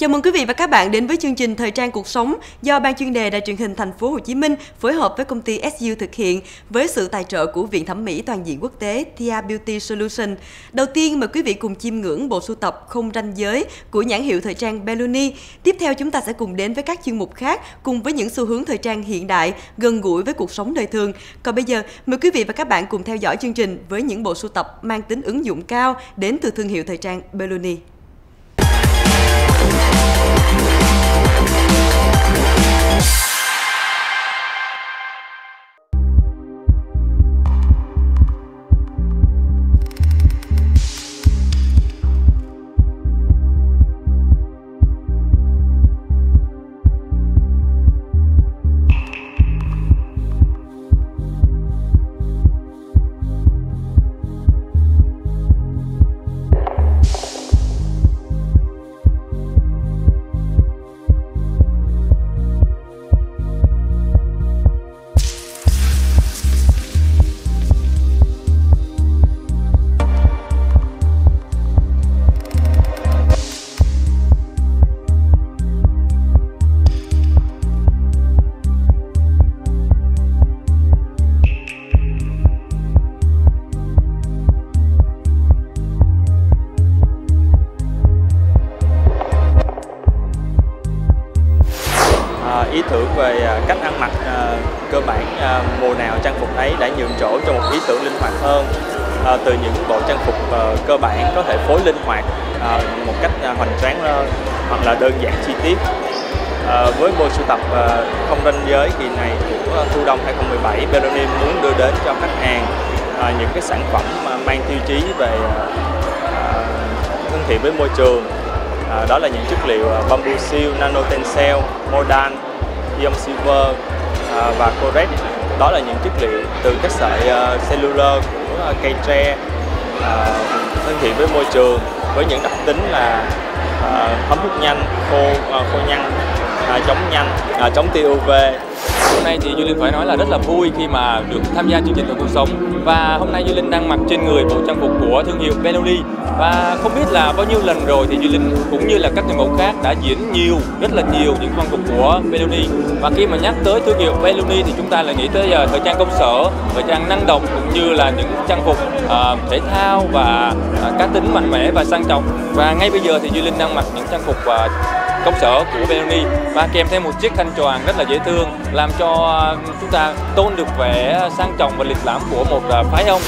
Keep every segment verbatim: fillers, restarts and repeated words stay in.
Chào mừng quý vị và các bạn đến với chương trình Thời trang cuộc sống do Ban chuyên đề Đài truyền hình Thành phố Hồ Chí Minh phối hợp với công ty ét u thực hiện với sự tài trợ của Viện Thẩm mỹ Toàn diện Quốc tế Tia Beauty Solution. Đầu tiên mời quý vị cùng chiêm ngưỡng bộ sưu tập Không ranh giới của nhãn hiệu thời trang Belloni. Tiếp theo chúng ta sẽ cùng đến với các chuyên mục khác cùng với những xu hướng thời trang hiện đại gần gũi với cuộc sống đời thường. Còn bây giờ mời quý vị và các bạn cùng theo dõi chương trình với những bộ sưu tập mang tính ứng dụng cao đến từ thương hiệu thời trang Belloni. Ý tưởng về cách ăn mặc uh, cơ bản uh, mùa nào trang phục ấy đã nhường chỗ cho một ý tưởng linh hoạt hơn, uh, từ những bộ trang phục uh, cơ bản có thể phối linh hoạt uh, một cách uh, hoành tráng uh, hoặc là đơn giản chi tiết. Uh, với bộ sưu tập uh, Không ranh giới kỳ này của thu đông hai không một bảy, Belloni muốn đưa đến cho khách hàng uh, những cái sản phẩm uh, mang tiêu chí về uh, thân thiện với môi trường. Uh, đó là những chất liệu uh, bamboo seal, nano tencel, Modan, ion silver uh, và Corex. Đó là những chất liệu từ các sợi uh, cellular của uh, cây tre, uh, thân thiện với môi trường với những đặc tính là uh, thấm hút nhanh, khô uh, khô nhanh, uh, chống nhanh, uh, chống tia u vê. Hôm nay thì Duy Linh phải nói là rất là vui khi mà được tham gia chương trình Thời cuộc sống. Và hôm nay Duy Linh đang mặc trên người bộ trang phục của thương hiệu Belloni. Và không biết là bao nhiêu lần rồi thì Duy Linh cũng như là các người mẫu khác đã diễn nhiều, rất là nhiều những trang phục của Belloni. Và khi mà nhắc tới thương hiệu Belloni thì chúng ta lại nghĩ tới uh, thời trang công sở, thời trang năng động cũng như là những trang phục uh, thể thao và uh, cá tính mạnh mẽ và sang trọng. Và ngay bây giờ thì Duy Linh đang mặc những trang phục uh, công sở của Belloni và kèm theo một chiếc khăn choàng rất là dễ thương, làm cho chúng ta tôn được vẻ sang trọng và lịch lãm của một phái ông.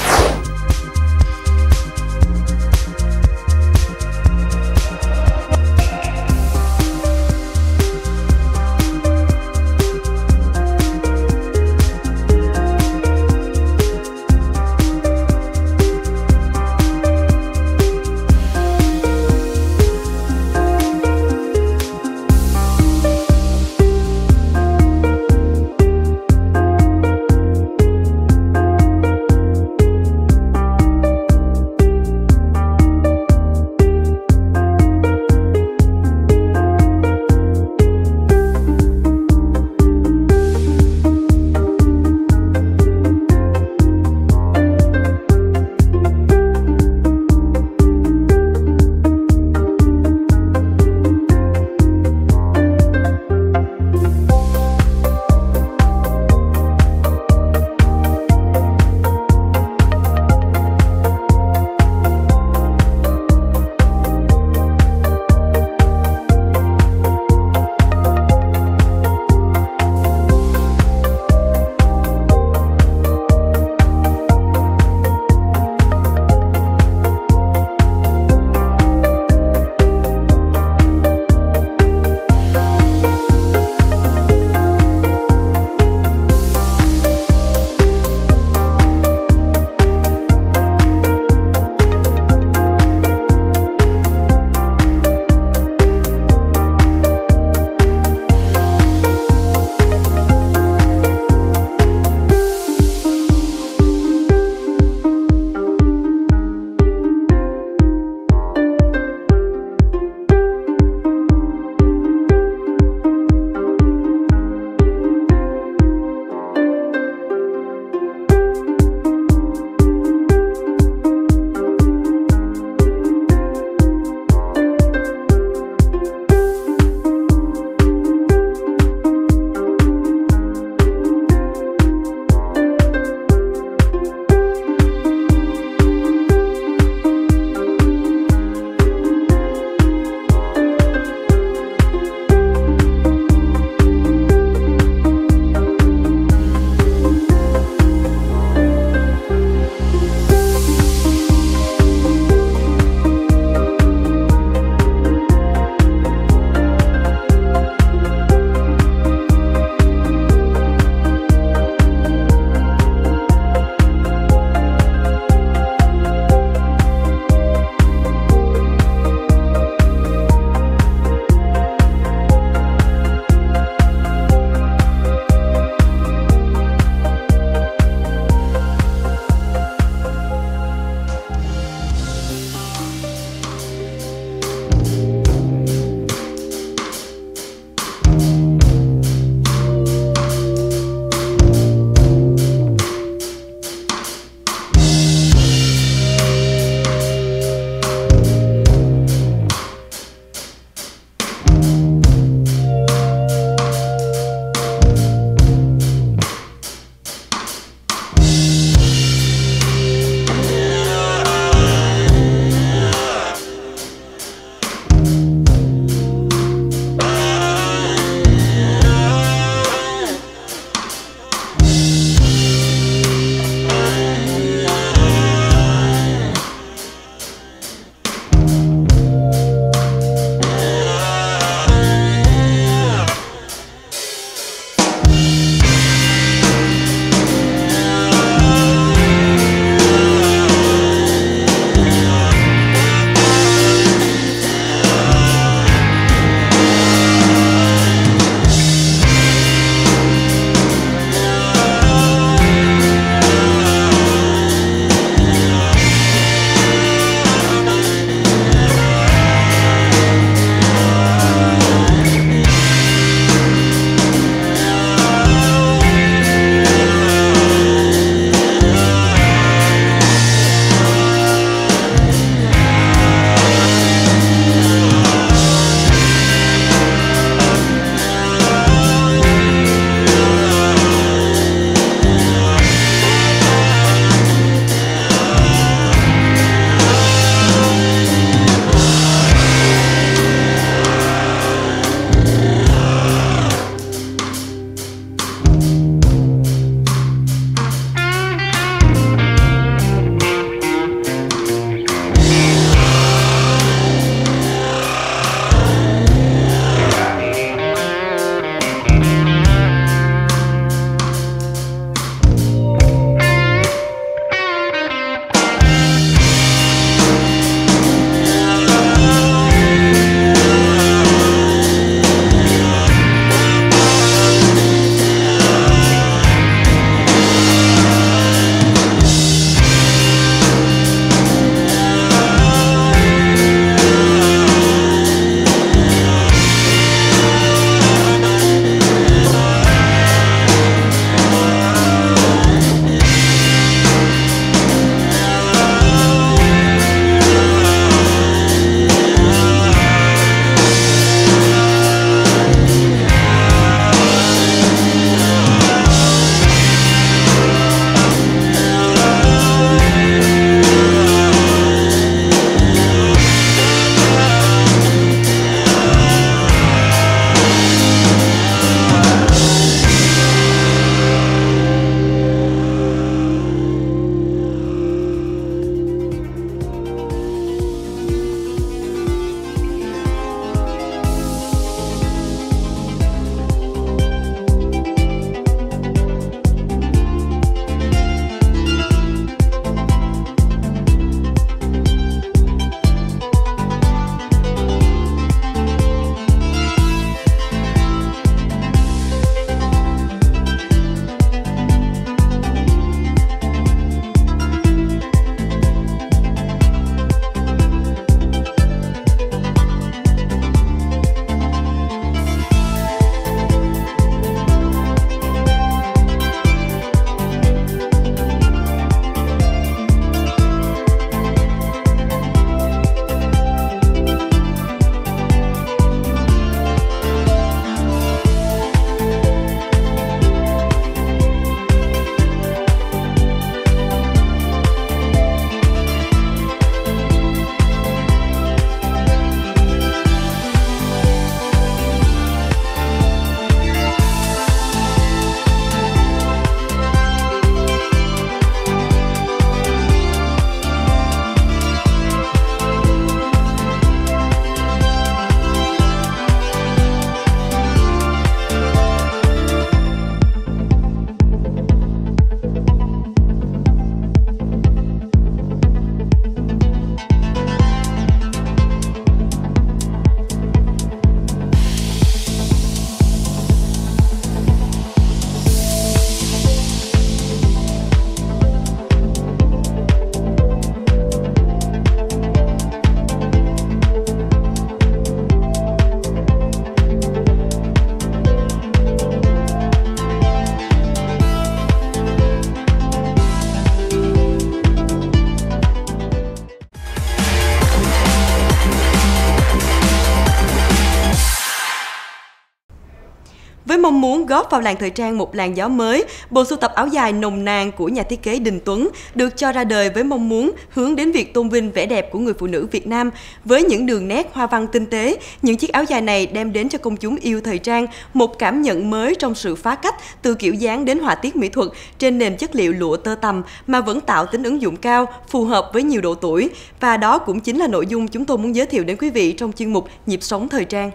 Với mong muốn góp vào làng thời trang một làn gió mới, bộ sưu tập áo dài nồng nàn của nhà thiết kế Đình Tuấn được cho ra đời với mong muốn hướng đến việc tôn vinh vẻ đẹp của người phụ nữ Việt Nam. Với những đường nét hoa văn tinh tế, những chiếc áo dài này đem đến cho công chúng yêu thời trang một cảm nhận mới trong sự phá cách từ kiểu dáng đến họa tiết mỹ thuật trên nền chất liệu lụa tơ tằm mà vẫn tạo tính ứng dụng cao, phù hợp với nhiều độ tuổi. Và đó cũng chính là nội dung chúng tôi muốn giới thiệu đến quý vị trong chuyên mục Nhịp sống thời trang.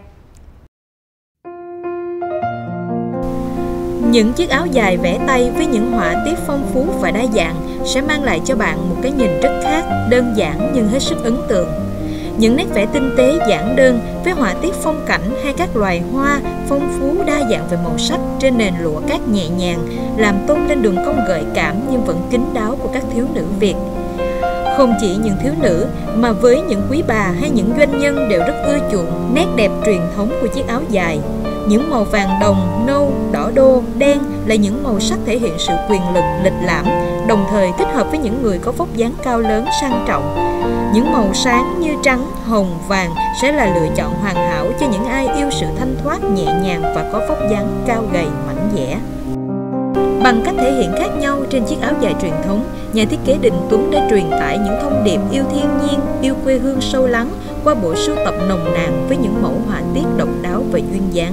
Những chiếc áo dài vẽ tay với những họa tiết phong phú và đa dạng sẽ mang lại cho bạn một cái nhìn rất khác, đơn giản nhưng hết sức ấn tượng. Những nét vẽ tinh tế giản đơn với họa tiết phong cảnh hay các loài hoa phong phú đa dạng về màu sắc trên nền lụa cát nhẹ nhàng làm tôn lên đường cong gợi cảm nhưng vẫn kín đáo của các thiếu nữ Việt. Không chỉ những thiếu nữ mà với những quý bà hay những doanh nhân đều rất ưa chuộng nét đẹp truyền thống của chiếc áo dài. Những màu vàng đồng, nâu, đỏ đô, đen là những màu sắc thể hiện sự quyền lực, lịch lãm, đồng thời thích hợp với những người có vóc dáng cao lớn, sang trọng. Những màu sáng như trắng, hồng, vàng sẽ là lựa chọn hoàn hảo cho những ai yêu sự thanh thoát, nhẹ nhàng và có vóc dáng cao gầy, mảnh dẻ. Bằng cách thể hiện khác nhau trên chiếc áo dài truyền thống, nhà thiết kế Đình Tuấn đã truyền tải những thông điệp yêu thiên nhiên, yêu quê hương sâu lắng qua bộ sưu tập nồng nàn với những mẫu họa tiết độc đáo và duyên dáng.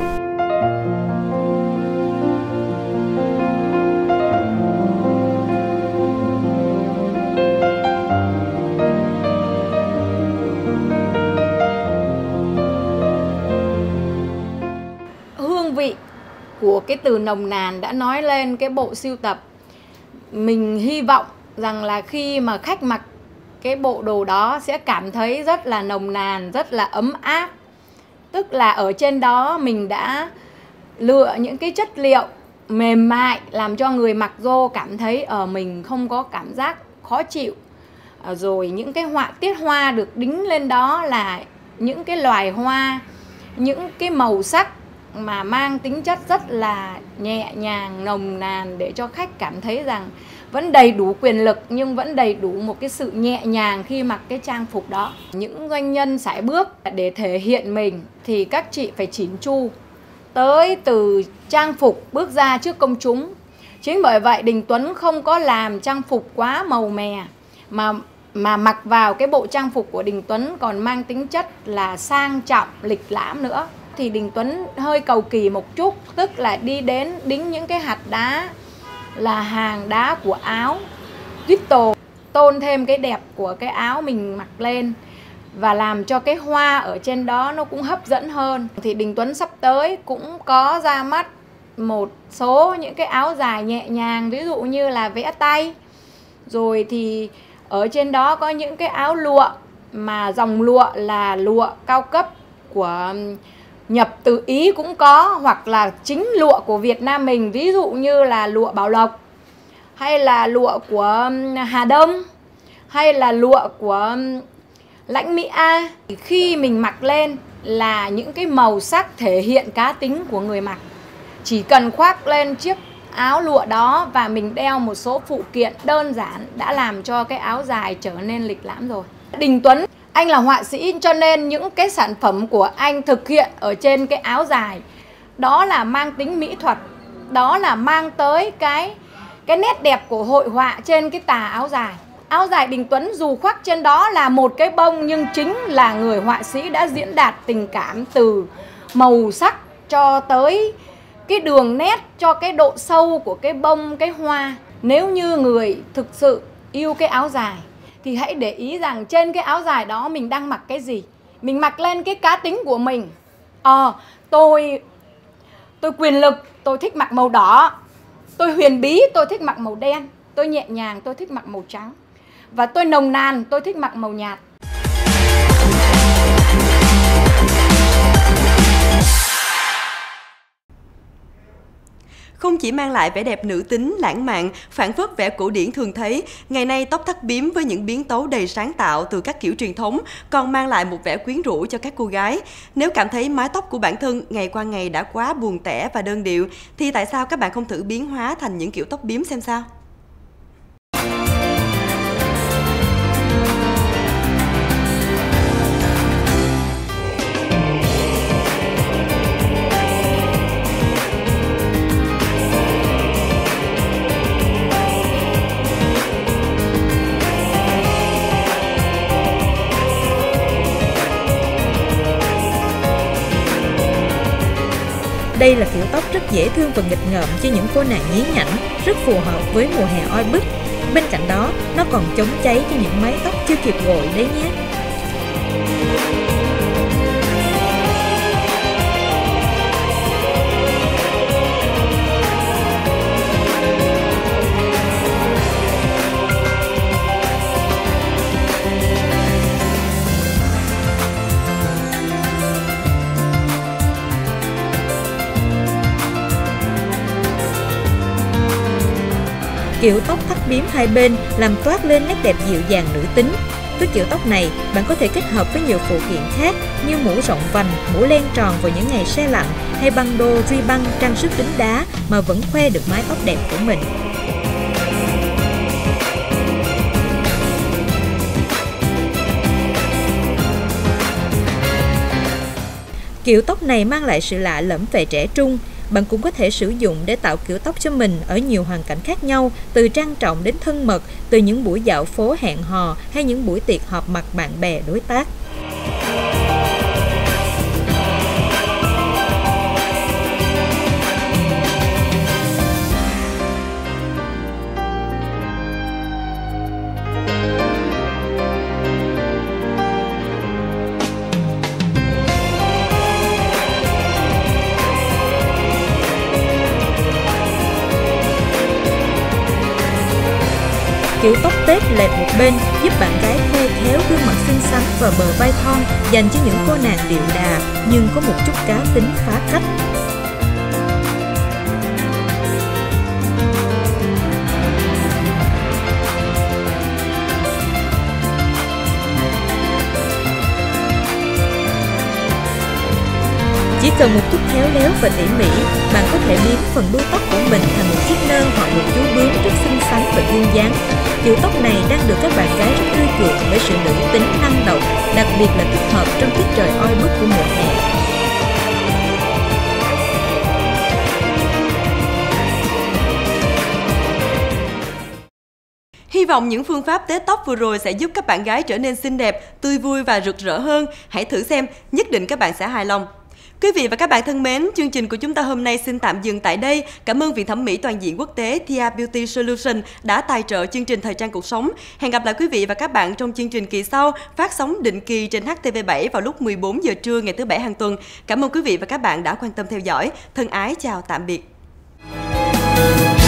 Hương vị của cái từ nồng nàn đã nói lên cái bộ sưu tập. Mình hy vọng rằng là khi mà khách mặc cái bộ đồ đó sẽ cảm thấy rất là nồng nàn, rất là ấm áp. Tức là ở trên đó mình đã lựa những cái chất liệu mềm mại làm cho người mặc vô cảm thấy ở mình không có cảm giác khó chịu. Rồi những cái họa tiết hoa được đính lên đó là những cái loài hoa, những cái màu sắc mà mang tính chất rất là nhẹ nhàng, nồng nàn để cho khách cảm thấy rằng vẫn đầy đủ quyền lực nhưng vẫn đầy đủ một cái sự nhẹ nhàng khi mặc cái trang phục đó. Những doanh nhân sải bước để thể hiện mình thì các chị phải chỉn chu tới từ trang phục bước ra trước công chúng. Chính bởi vậy Đình Tuấn không có làm trang phục quá màu mè mà mà mặc vào cái bộ trang phục của Đình Tuấn còn mang tính chất là sang trọng, lịch lãm nữa. Thì Đình Tuấn hơi cầu kỳ một chút, tức là đi đến đính những cái hạt đá là hàng đá của áo Crystal, tôn thêm cái đẹp của cái áo mình mặc lên và làm cho cái hoa ở trên đó nó cũng hấp dẫn hơn. Thì Đình Tuấn sắp tới cũng có ra mắt một số những cái áo dài nhẹ nhàng, ví dụ như là vẽ tay. Rồi thì ở trên đó có những cái áo lụa mà dòng lụa là lụa cao cấp của nhập từ Ý cũng có, hoặc là chính lụa của Việt Nam mình, ví dụ như là lụa Bảo Lộc, hay là lụa của Hà Đông, hay là lụa của Lãnh Mỹ A. Khi mình mặc lên là những cái màu sắc thể hiện cá tính của người mặc. Chỉ cần khoác lên chiếc áo lụa đó và mình đeo một số phụ kiện đơn giản đã làm cho cái áo dài trở nên lịch lãm rồi. Đình Tuấn, anh là họa sĩ cho nên những cái sản phẩm của anh thực hiện ở trên cái áo dài đó là mang tính mỹ thuật, đó là mang tới cái cái nét đẹp của hội họa trên cái tà áo dài. Áo dài Đình Tuấn dù khoác trên đó là một cái bông nhưng chính là người họa sĩ đã diễn đạt tình cảm từ màu sắc cho tới cái đường nét, cho cái độ sâu của cái bông, cái hoa. Nếu như người thực sự yêu cái áo dài thì hãy để ý rằng trên cái áo dài đó mình đang mặc cái gì. Mình mặc lên cái cá tính của mình. Ờ, à, tôi tôi quyền lực, tôi thích mặc màu đỏ. Tôi huyền bí, tôi thích mặc màu đen. Tôi nhẹ nhàng, tôi thích mặc màu trắng. Và tôi nồng nàn, tôi thích mặc màu nhạt. Không chỉ mang lại vẻ đẹp nữ tính, lãng mạn, phản phất vẻ cổ điển thường thấy, ngày nay tóc thắt bím với những biến tấu đầy sáng tạo từ các kiểu truyền thống còn mang lại một vẻ quyến rũ cho các cô gái. Nếu cảm thấy mái tóc của bản thân ngày qua ngày đã quá buồn tẻ và đơn điệu, thì tại sao các bạn không thử biến hóa thành những kiểu tóc bím xem sao? Đây là kiểu tóc rất dễ thương và nghịch ngợm cho những cô nàng nhí nhảnh, rất phù hợp với mùa hè oi bức. Bên cạnh đó, nó còn chống cháy cho những mái tóc chưa kịp gội đấy nhé. Kiểu tóc thắt bím hai bên làm toát lên nét đẹp dịu dàng nữ tính. Với kiểu tóc này, bạn có thể kết hợp với nhiều phụ kiện khác như mũ rộng vành, mũ len tròn vào những ngày se lạnh hay băng đô, ruy băng trang sức đính đá mà vẫn khoe được mái tóc đẹp của mình. Kiểu tóc này mang lại sự lạ lẫm về trẻ trung. Bạn cũng có thể sử dụng để tạo kiểu tóc cho mình ở nhiều hoàn cảnh khác nhau, từ trang trọng đến thân mật, từ những buổi dạo phố hẹn hò hay những buổi tiệc họp mặt bạn bè đối tác. Kiểu tóc tết lẹp một bên giúp bạn gái khoe khéo gương mặt xinh xắn và bờ vai thon dành cho những cô nàng điệu đà nhưng có một chút cá tính phá cách. Chỉ cần một chút khéo léo và tỉ mỉ, bạn có thể biến phần đuôi tóc của mình thành một chiếc nơ hoặc một chú bướm rất xinh xắn và duyên dáng. Kiểu tóc này đang được các bạn gái rất ưa chuộng bởi sự nữ tính năng động, đặc biệt là thích hợp trong tiết trời oi bức của mùa hè. Hy vọng những phương pháp tết tóc vừa rồi sẽ giúp các bạn gái trở nên xinh đẹp, tươi vui và rực rỡ hơn. Hãy thử xem, nhất định các bạn sẽ hài lòng. Quý vị và các bạn thân mến, chương trình của chúng ta hôm nay xin tạm dừng tại đây. Cảm ơn Viện Thẩm mỹ Toàn diện Quốc tế Thea Beauty Solution đã tài trợ chương trình Thời trang cuộc sống. Hẹn gặp lại quý vị và các bạn trong chương trình kỳ sau, phát sóng định kỳ trên H T V bảy vào lúc mười bốn giờ trưa ngày thứ Bảy hàng tuần. Cảm ơn quý vị và các bạn đã quan tâm theo dõi. Thân ái chào tạm biệt.